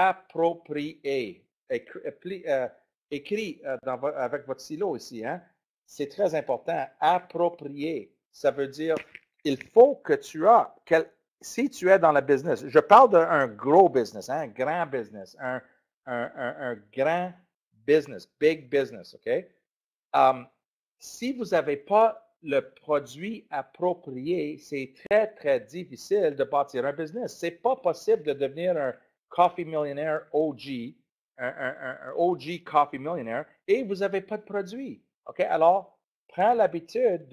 appropriée. Écrit, euh, écrit euh, dans, avec votre stylo ici. Hein? C'est très important. Approprié. Ça veut dire, il faut que tu as, quel, si tu es dans le business, je parle d'un gros business, hein, un grand business, un, un, un, un grand business, big business, OK? Um, si vous n'avez pas le produit approprié, c'est très, très difficile de bâtir un business. Ce n'est pas possible de devenir un coffee millionnaire O G, un, un, un O G coffee millionnaire, et vous n'avez pas de produit. OK? Alors, prends l'habitude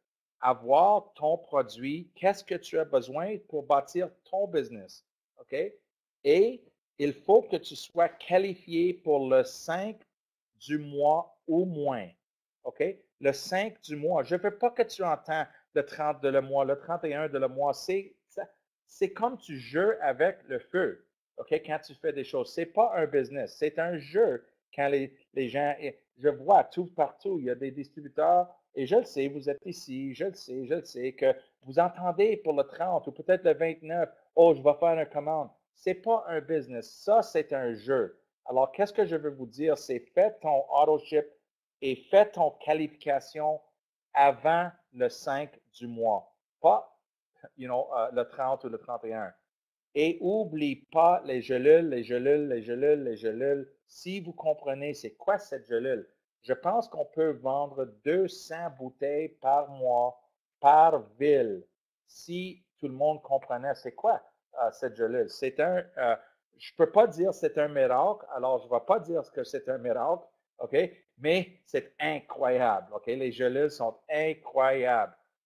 d'avoir ton produit. Qu'est-ce que tu as besoin pour bâtir ton business? OK? Et il faut que tu sois qualifié pour le cinq du mois au moins. OK? Le cinq du mois. Je ne veux pas que tu entends le trente de le mois, le trente et un de le mois. C'est, c'est comme tu joues avec le feu. OK? Quand tu fais des choses. Ce n'est pas un business. C'est un jeu. Quand les, les gens, je vois tout partout, il y a des distributeurs, et je le sais, vous êtes ici, je le sais, je le sais, que vous entendez pour le trente ou peut-être le vingt-neuf, oh, je vais faire une commande. Ce n'est pas un business. Ça, c'est un jeu. Alors, qu'est-ce que je veux vous dire? C'est faites ton auto-ship et fais ton qualification avant le cinq du mois, pas you know, uh, le trente ou le trente et un. Et oublie pas les gelules, les gelules, les gelules, les gelules. Si vous comprenez c'est quoi cette gelule, je pense qu'on peut vendre deux cents bouteilles par mois, par ville. Si tout le monde comprenait c'est quoi uh, cette gelule. C'est un, uh, je ne peux pas dire c'est un miracle, alors je ne vais pas dire que c'est un miracle, OK? Mais c'est incroyable, OK? Les gelules sont incroyables.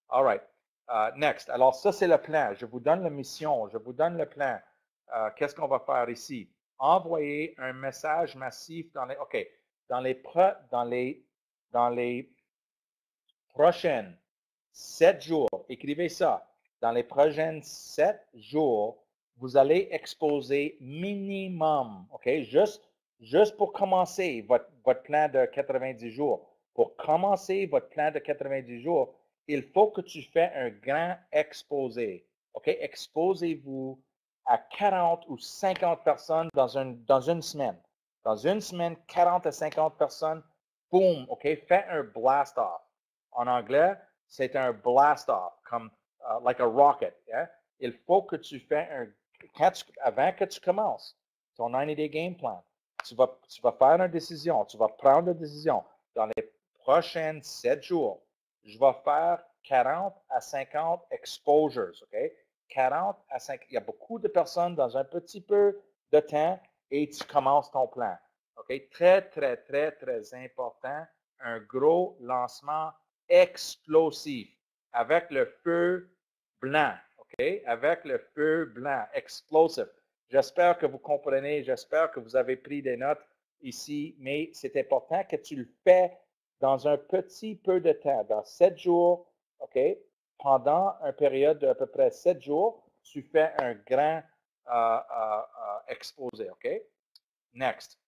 All right. Uh, next. Alors, ça, c'est le plan. Je vous donne la mission. Je vous donne le plan. Uh, Qu'est-ce qu'on va faire ici? Envoyer un message massif dans les, OK, dans les, pro, dans les, dans les prochaines sept jours. Écrivez ça. Dans les prochaines sept jours, vous allez exposer minimum, OK, juste, juste pour commencer votre, votre plan de quatre-vingt-dix jours. Pour commencer votre plan de quatre-vingt-dix jours, il faut que tu fasses un grand exposé. OK, exposez-vous à quarante ou cinquante personnes dans une, dans une semaine. Dans une semaine, quarante à cinquante personnes, boom, OK, fais un blast-off. En anglais, c'est un blast-off, comme uh, like a rocket. Yeah? Il faut que tu fais un, quand tu, avant que tu commences ton ninety-day game plan, tu vas, tu vas faire une décision, tu vas prendre une décision. Dans les prochains sept jours, je vais faire quarante à cinquante exposures, OK? quarante à cinquante, il y a beaucoup de personnes dans un petit peu de temps et tu commences ton plan. OK? Très, très, très, très important. Un gros lancement explosif avec le feu blanc. OK? Avec le feu blanc, explosive. J'espère que vous comprenez, j'espère que vous avez pris des notes ici, mais c'est important que tu le fais dans un petit peu de temps, dans sept jours, OK? Pendant une période d'à peu près sept jours, tu fais un grand uh, uh, uh, exposé, OK? Next.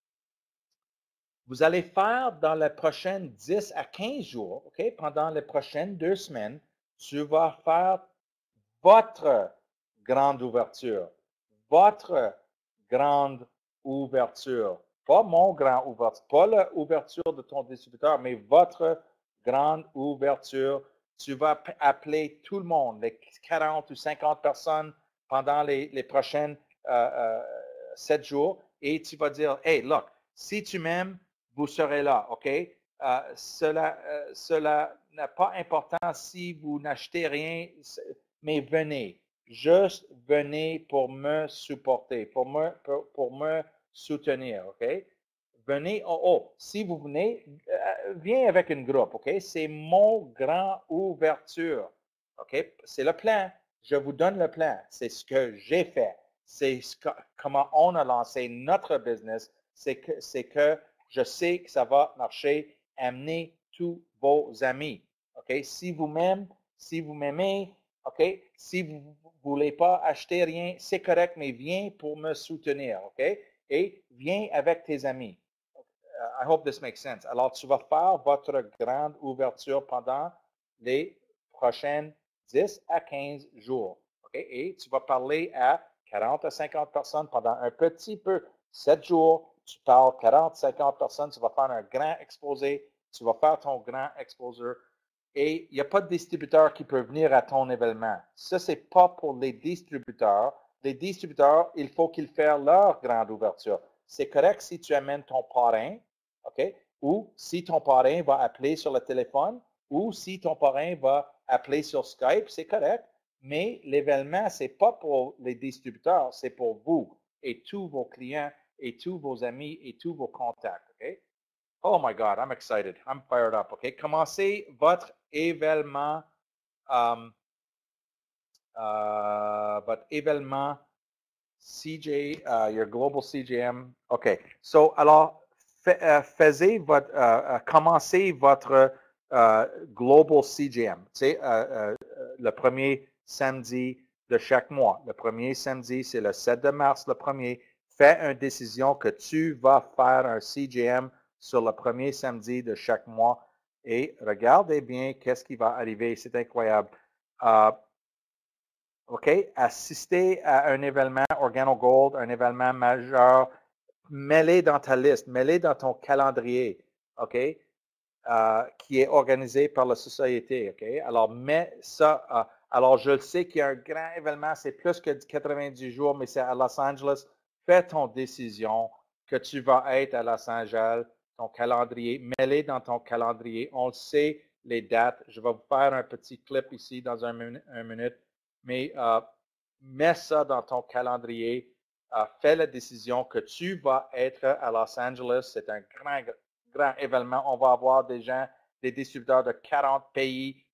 Vous allez faire dans les prochaines dix à quinze jours, OK? Pendant les prochaines deux semaines, tu vas faire votre grande ouverture. Votre grande ouverture. Pas mon grand ouverture, pas l'ouverture de ton distributeur, mais votre grande ouverture. Tu vas appeler tout le monde, les quarante ou cinquante personnes pendant les, les prochaines euh, euh, sept jours, et tu vas dire, hey, look, si tu m'aimes, vous serez là, OK? Euh, cela euh, cela n'est pas important si vous n'achetez rien, mais venez. Juste venez pour me supporter, pour me, pour, pour me soutenir, OK? Venez, oh, oh, si vous venez, euh, viens avec une groupe, OK? C'est mon grand ouverture, OK? C'est le plan. Je vous donne le plan. C'est ce que j'ai fait. C'est ce que, comment on a lancé notre business. C'est que, c'est que je sais que ça va marcher. Amenez tous vos amis, OK? Si vous m'aimez, si vous m'aimez, OK? Si vous ne voulez pas acheter rien, c'est correct, mais viens pour me soutenir, OK? Et viens avec tes amis. Uh, I hope this makes sense. Alors, tu vas faire votre grande ouverture pendant les prochaines dix à quinze jours, OK? Et tu vas parler à quarante à cinquante personnes pendant un petit peu, sept jours. Tu parles quarante à cinquante personnes, tu vas faire un grand exposé, tu vas faire ton grand exposure. Et il n'y a pas de distributeur qui peut venir à ton événement. Ça, ce n'est pas pour les distributeurs. Les distributeurs, il faut qu'ils fassent leur grande ouverture. C'est correct si tu amènes ton parrain, OK? Ou si ton parrain va appeler sur le téléphone, ou si ton parrain va appeler sur Skype, c'est correct. Mais l'événement, ce n'est pas pour les distributeurs, c'est pour vous et tous vos clients et tous vos amis et tous vos contacts, OK? Oh my God, I'm excited. I'm fired up. OK? Commencez votre événement, um, uh, votre événement C J, uh, your global C J M. OK. So, alors, fa uh, faisez votre, uh, uh, commencez votre uh, global C J M. Tu sais, uh, uh, le premier samedi de chaque mois. Le premier samedi, c'est le sept de mars, le premier. Fais une décision que tu vas faire un C J M sur le premier samedi de chaque mois et regardez bien qu'est-ce qui va arriver. C'est incroyable. Uh, OK? Assister à un événement OrganoGold, un événement majeur, mets-les dans ta liste, mets-les dans ton calendrier, OK? Uh, qui est organisé par la société, OK? Alors, mets ça. Uh, alors, je le sais qu'il y a un grand événement, c'est plus que quatre-vingt-dix jours, mais c'est à Los Angeles. Fais ton décision que tu vas être à Los Angeles, ton calendrier, mets-les dans ton calendrier. On le sait, les dates. Je vais vous faire un petit clip ici dans un, min un minute, mais uh, mets ça dans ton calendrier. Uh, fais la décision que tu vas être à Los Angeles. C'est un grand, grand événement. On va avoir des gens, des distributeurs de quarante pays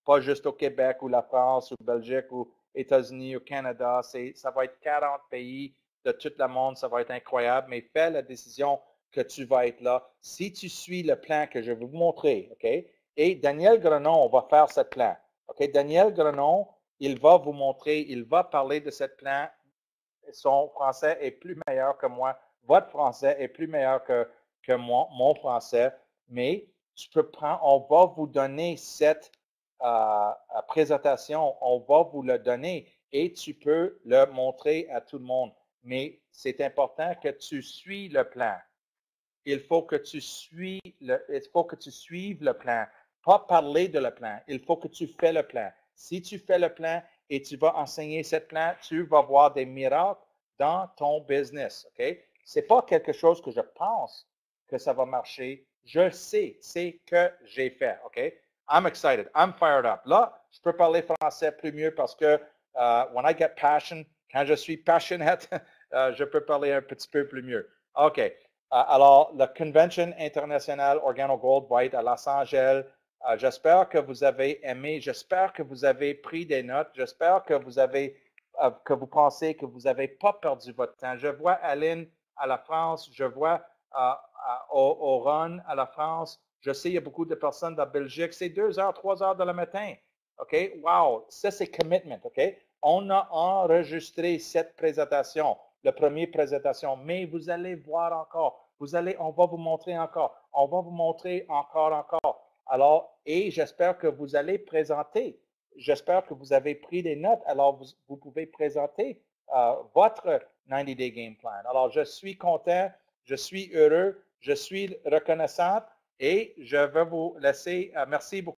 pas juste au Québec ou la France ou Belgique ou États-Unis ou Canada. C'est, ça va être quarante pays de tout le monde. Ça va être incroyable, mais fais la décision que tu vas être là. Si tu suis le plan que je vais vous montrer, OK? Et Daniel Grenon, on va faire ce plan. OK? Daniel Grenon, il va vous montrer, il va parler de ce plan. Son français est plus meilleur que moi. Votre français est plus meilleur que, que moi, mon français. Mais tu peux prendre, on va vous donner cette euh, présentation, on va vous le donner et tu peux le montrer à tout le monde. Mais c'est important que tu suis le plan. Il faut que tu suis le, il faut que tu suives le plan. Pas parler de le plan. Il faut que tu fais le plan. Si tu fais le plan et tu vas enseigner ce plan, tu vas voir des miracles dans ton business. OK? C'est pas quelque chose que je pense que ça va marcher. Je sais, c'est que j'ai fait. OK? I'm excited. I'm fired up. Là, je peux parler français plus mieux parce que uh, when I get passion, quand je suis passionate, uh, je peux parler un petit peu plus mieux. OK. Uh, alors, la Convention internationale OrganoGold va être à Los Angeles. Uh, j'espère que vous avez aimé. J'espère que vous avez pris des notes. J'espère que vous avez, uh, que vous pensez que vous n'avez pas perdu votre temps. Je vois Aline à la France. Je vois uh, au, au Run à la France. Je sais, il y a beaucoup de personnes dans la Belgique. C'est deux heures, trois heures de le matin. OK? Wow! Ça, c'est commitment. OK? On a enregistré cette présentation, la première présentation, mais vous allez voir encore. Vous allez, on va vous montrer encore. On va vous montrer encore, encore. Alors, et j'espère que vous allez présenter. J'espère que vous avez pris des notes. Alors, vous, vous pouvez présenter euh, votre ninety day game plan. Alors, je suis content, je suis heureux, je suis reconnaissant et je vais vous laisser. Euh, merci beaucoup.